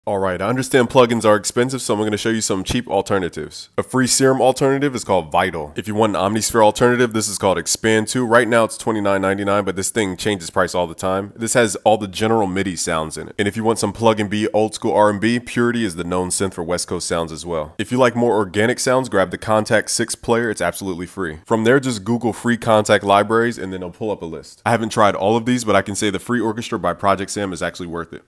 Alright, I understand plugins are expensive, so I'm going to show you some cheap alternatives. A free Serum alternative is called Vital. If you want an Omnisphere alternative, this is called Expand 2. Right now it's $29.99, but this thing changes price all the time. This has all the general MIDI sounds in it. And if you want some plug and B old school R&B, Purity is the known synth for West Coast sounds as well. If you like more organic sounds, grab the Kontakt 6 player, it's absolutely free. From there, just Google free Kontakt libraries and then it'll pull up a list. I haven't tried all of these, but I can say the Free Orchestra by Project Sam is actually worth it.